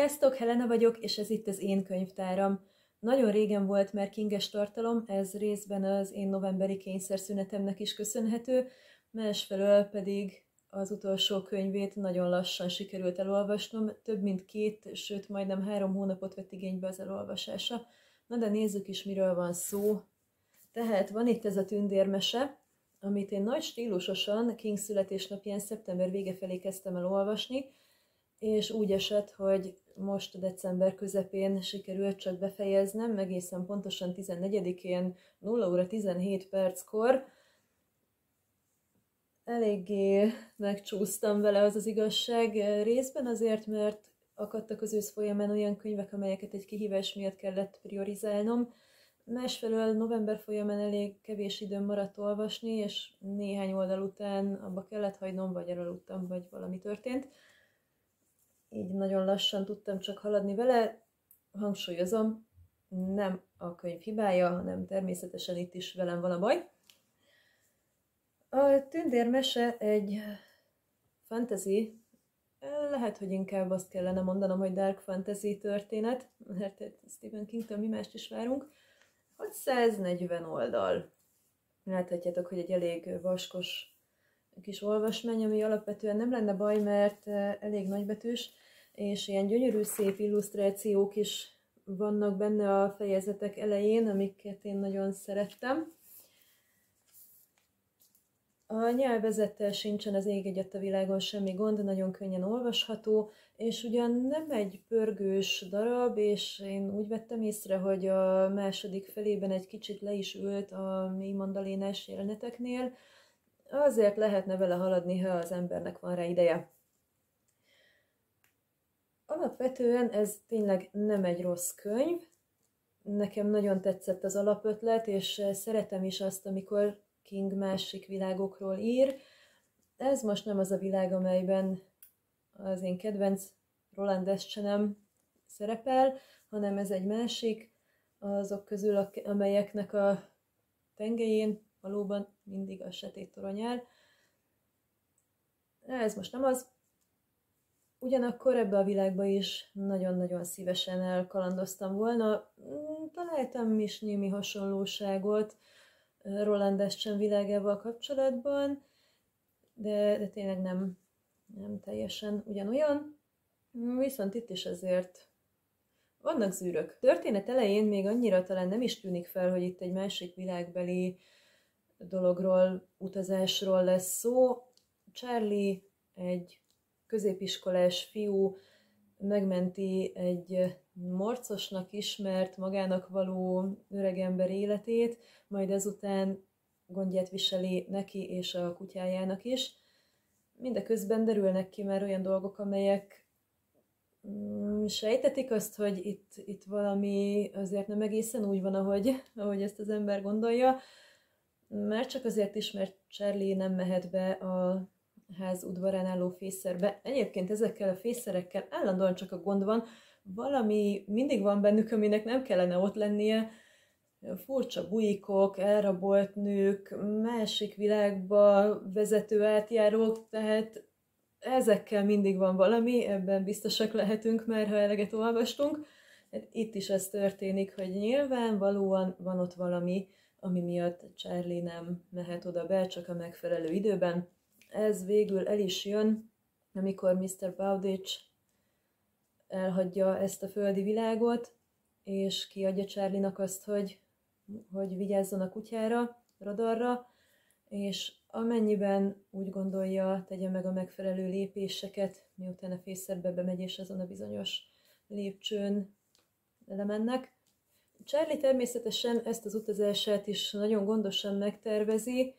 Sziasztok, Helena vagyok, és ez itt az én könyvtáram. Nagyon régen volt már kinges tartalom, ez részben az én novemberi kényszerszünetemnek is köszönhető, másfelől pedig az utolsó könyvét nagyon lassan sikerült elolvasnom, több mint 2, sőt majdnem 3 hónapot vett igénybe az elolvasása. Na de nézzük is, miről van szó. Tehát van itt ez a tündérmese, amit én nagy stílusosan King születésnapján szeptember vége felé kezdtem el olvasni, és úgy esett, hogy most december közepén sikerült csak befejeznem, egészen pontosan 14-én 0 óra 17 perckor. Eléggé megcsúsztam vele, az az igazság, részben azért, mert akadtak az ősz folyamán olyan könyvek, amelyeket egy kihívás miatt kellett priorizálnom, másfelől november folyamán elég kevés időm maradt olvasni, és néhány oldal után abba kellett hagynom, vagy elaludtam, vagy valami történt. Így nagyon lassan tudtam csak haladni vele. Hangsúlyozom, nem a könyv hibája, hanem természetesen itt is velem van a baj. A tündérmese egy fantasy, lehet, hogy inkább azt kellene mondanom, hogy dark fantasy történet, mert Stephen Kingtől mi mást is várunk. 640 oldal. Láthatjátok, hogy egy elég vaskos kis olvasmány, ami alapvetően nem lenne baj, mert elég nagybetűs, és ilyen gyönyörű, szép illusztrációk is vannak benne a fejezetek elején, amiket én nagyon szerettem. A nyelvezettel sincsen az ég egyet a világon semmi gond, nagyon könnyen olvasható, és ugyan nem egy pörgős darab, és én úgy vettem észre, hogy a második felében egy kicsit le is ült a mély mandalénás jeleneteknél, azért lehetne vele haladni, ha az embernek van rá ideje. Alapvetően ez tényleg nem egy rossz könyv. Nekem nagyon tetszett az alapötlet, és szeretem is azt, amikor King másik világokról ír. Ez most nem az a világ, amelyben az én kedvenc Roland Deschainem szerepel, hanem ez egy másik, azok közül, amelyeknek a tengelyén valóban mindig a sötét torony áll. Ez most nem az. Ugyanakkor ebbe a világba is nagyon-nagyon szívesen elkalandoztam volna. Találtam is némi hasonlóságot Roland Deschain világával kapcsolatban, de tényleg nem teljesen ugyanolyan. Viszont itt is azért vannak zűrök. Történet elején még annyira talán nem is tűnik fel, hogy itt egy másik világbeli dologról, utazásról lesz szó. Charlie, egy középiskolás fiú, megmenti egy morcosnak ismert, magának való öregember életét, majd ezután gondját viseli neki és a kutyájának is. Mindeközben derülnek ki már olyan dolgok, amelyek sejtetik azt, hogy itt valami azért nem egészen úgy van, ahogy ezt az ember gondolja. Már csak azért is, mert Charlie nem mehet be a ház udvarán álló fészerbe. Egyébként ezekkel a fészerekkel állandóan csak a gond van, valami mindig van bennük, aminek nem kellene ott lennie. Furcsa bujikok, elrabolt nők, másik világba vezető átjárók, tehát ezekkel mindig van valami, ebben biztosak lehetünk már, ha eleget olvastunk. Hát itt is ez történik, hogy nyilvánvalóan van ott valami, ami miatt Charlie nem mehet oda be, csak a megfelelő időben. Ez végül el is jön, amikor Mr. Bowditch elhagyja ezt a földi világot, és kiadja Charlie-nak azt, hogy vigyázzon a kutyára, radarra, és amennyiben úgy gondolja, tegye meg a megfelelő lépéseket, miután a fészerbe bemegy, és azon a bizonyos lépcsőn lemennek. Charlie természetesen ezt az utazását is nagyon gondosan megtervezi,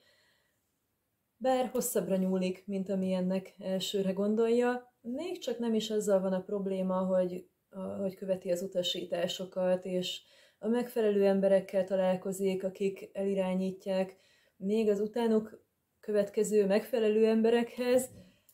bár hosszabbra nyúlik, mint amilyennek elsőre gondolja. Még csak nem is azzal van a probléma, hogy követi az utasításokat, és a megfelelő emberekkel találkozik, akik elirányítják még az utánuk következő megfelelő emberekhez,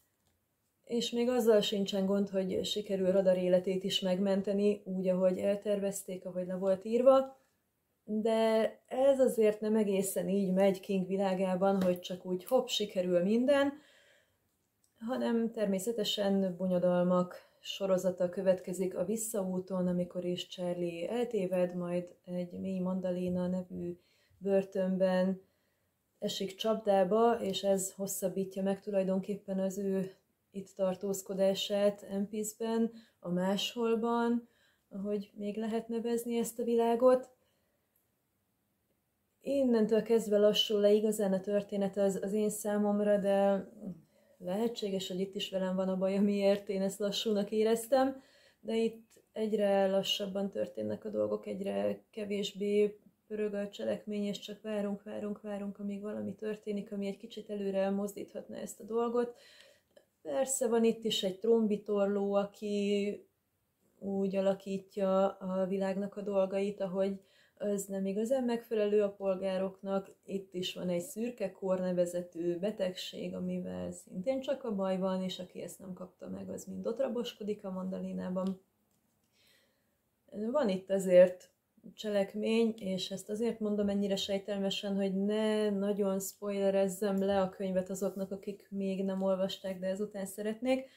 és még azzal sincsen gond, hogy sikerül radar életét is megmenteni, úgy, ahogy eltervezték, ahogy le volt írva, de ez azért nem egészen így megy King világában, hogy csak úgy hopp, sikerül minden, hanem természetesen bonyodalmak sorozata következik a Visszaúton, amikor is Charlie eltéved, majd egy mély Mandalina nevű börtönben esik csapdába, és ez hosszabbítja meg tulajdonképpen az ő itt tartózkodását Empisben, a Másholban, ahogy még lehet nevezni ezt a világot. Innentől kezdve lassul le igazán a történet az én számomra, de lehetséges, hogy itt is velem van a baj, amiért én ezt lassúnak éreztem, de itt egyre lassabban történnek a dolgok, egyre kevésbé pörög a cselekmény, és csak várunk, amíg valami történik, ami egy kicsit előre mozdíthatna ezt a dolgot. Persze van itt is egy trónbitorló, aki úgy alakítja a világnak a dolgait, ahogy az nem igazán megfelelő a polgároknak. Itt is van egy szürke kór nevezetű betegség, amivel szintén csak a baj van, és aki ezt nem kapta meg, az mind ott raboskodik a Mandalinában. Van itt azért cselekmény, és ezt azért mondom ennyire sejtelmesen, hogy ne nagyon spoilerezzem le a könyvet azoknak, akik még nem olvasták, de ezután szeretnék.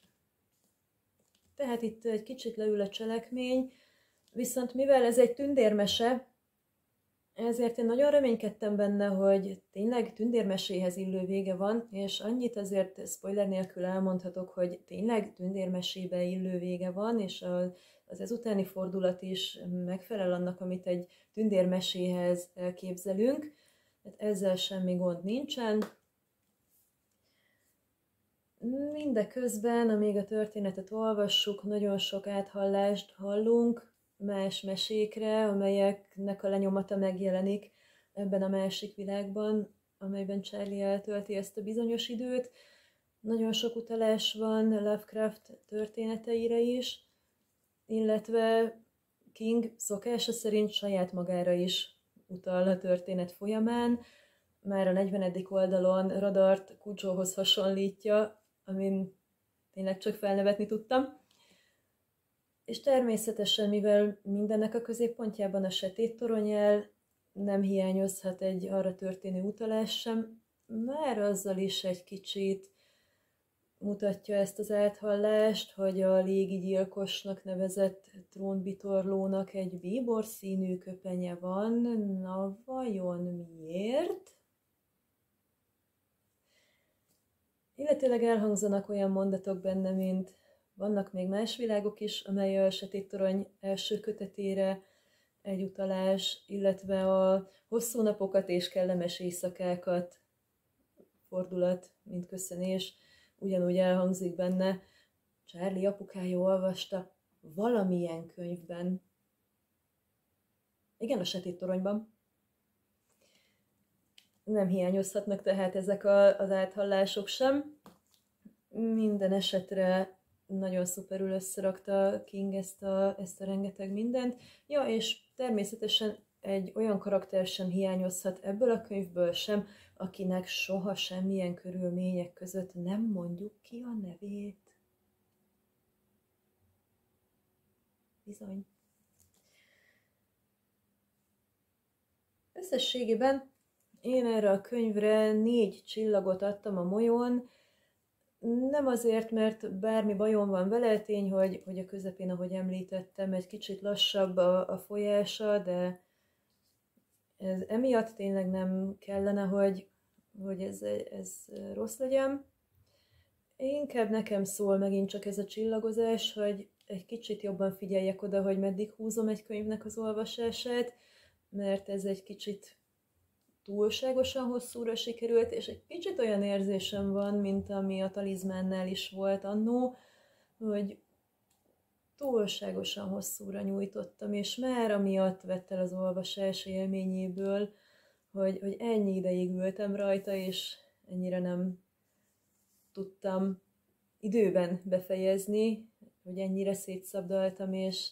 Tehát itt egy kicsit leül a cselekmény, viszont mivel ez egy tündérmese, ezért én nagyon reménykedtem benne, hogy tényleg tündérmeséhez illő vége van, és annyit azért spoiler nélkül elmondhatok, hogy tényleg tündérmesébe illő vége van, és az ezutáni fordulat is megfelel annak, amit egy tündérmeséhez elképzelünk. Tehát ezzel semmi gond nincsen. Mindeközben, amíg a történetet olvassuk, nagyon sok áthallást hallunk más mesékre, amelyeknek a lenyomata megjelenik ebben a másik világban, amelyben Charlie eltölti ezt a bizonyos időt. Nagyon sok utalás van Lovecraft történeteire is, illetve King szokása szerint saját magára is utal a történet folyamán. Már a 40. oldalon Radart Cujohoz hasonlítja, amin tényleg csak felnevetni tudtam. És természetesen, mivel mindennek a középpontjában a sötét torony áll, nem hiányozhat egy arra történő utalás sem, már azzal is egy kicsit mutatja ezt az áthallást, hogy a légigyilkosnak nevezett trónbitorlónak egy bíbor színű köpenye van. Na vajon miért? Illetőleg elhangzanak olyan mondatok benne, mint vannak még más világok is, amely a sötét torony első kötetére egy utalás, illetve a hosszú napokat és kellemes éjszakákat fordulat, mint köszönés, ugyanúgy elhangzik benne. Charlie apukája olvasta valamilyen könyvben. Igen, a sötét toronyban. Nem hiányozhatnak tehát ezek az áthallások sem. Minden esetre nagyon szuperül összerakta King ezt a rengeteg mindent. Ja, és természetesen egy olyan karakter sem hiányozhat ebből a könyvből sem, akinek soha semmilyen körülmények között nem mondjuk ki a nevét. Bizony. Összességében én erre a könyvre 4 csillagot adtam a Molyón. Nem azért, mert bármi bajom van vele, tény, hogy a közepén, ahogy említettem, egy kicsit lassabb a folyása, de ez emiatt tényleg nem kellene, hogy ez rossz legyen. Inkább nekem szól megint csak ez a csillagozás, hogy egy kicsit jobban figyeljek oda, hogy meddig húzom egy könyvnek az olvasását, mert ez egy kicsit túlságosan hosszúra sikerült, és egy kicsit olyan érzésem van, mint ami a Talizmánnál is volt annó, hogy túlságosan hosszúra nyújtottam, és már amiatt vett el az olvasás élményéből, hogy ennyi ideig ültem rajta, és ennyire nem tudtam időben befejezni, hogy ennyire szétszabdaltam, és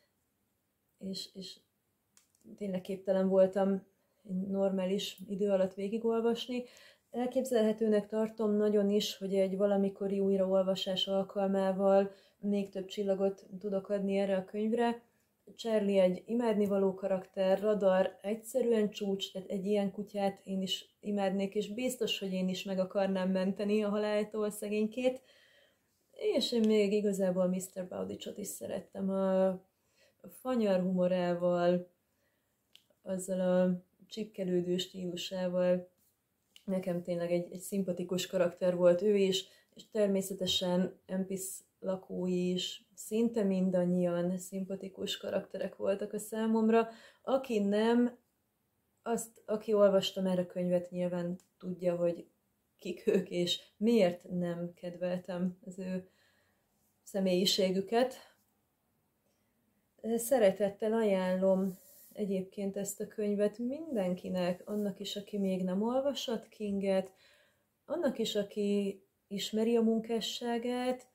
tényleg képtelen voltam normális idő alatt végigolvasni. Elképzelhetőnek tartom nagyon is, hogy egy valamikori újraolvasás alkalmával még több csillagot tudok adni erre a könyvre. Charlie egy imádnivaló karakter, Radar egyszerűen csúcs, tehát egy ilyen kutyát én is imádnék, és biztos, hogy én is meg akarnám menteni a haláltól szegénykét. És én még igazából Mr. Bowditch-ot is szerettem a fanyar humorával, azzal a csipkelődő stílusával. Nekem tényleg egy szimpatikus karakter volt ő is, és természetesen Empis lakói is szinte mindannyian szimpatikus karakterek voltak a számomra. Aki nem, aki olvasta már a könyvet, nyilván tudja, hogy kik ők, és miért nem kedveltem az ő személyiségüket. Szeretettel ajánlom egyébként ezt a könyvet mindenkinek, annak is, aki még nem olvasott Kinget, annak is, aki ismeri a munkásságát,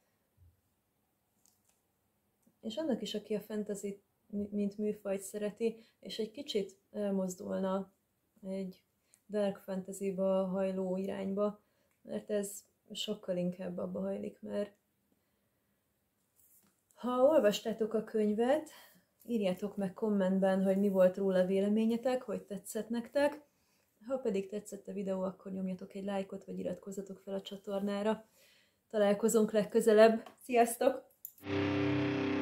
és annak is, aki a fantasy mint műfajt szereti, és egy kicsit elmozdulna egy dark fantasyba hajló irányba, mert ez sokkal inkább abba hajlik már. Ha olvastátok a könyvet, írjátok meg kommentben, hogy mi volt róla véleményetek, hogy tetszett nektek. Ha pedig tetszett a videó, akkor nyomjatok egy lájkot, vagy iratkozzatok fel a csatornára. Találkozunk legközelebb. Sziasztok!